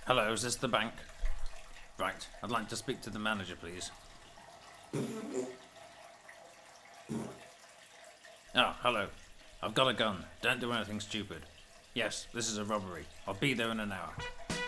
Hello, is this the bank? Right, I'd like to speak to the manager, please. Oh, hello. I've got a gun. Don't do anything stupid. Yes, this is a robbery. I'll be there in an hour.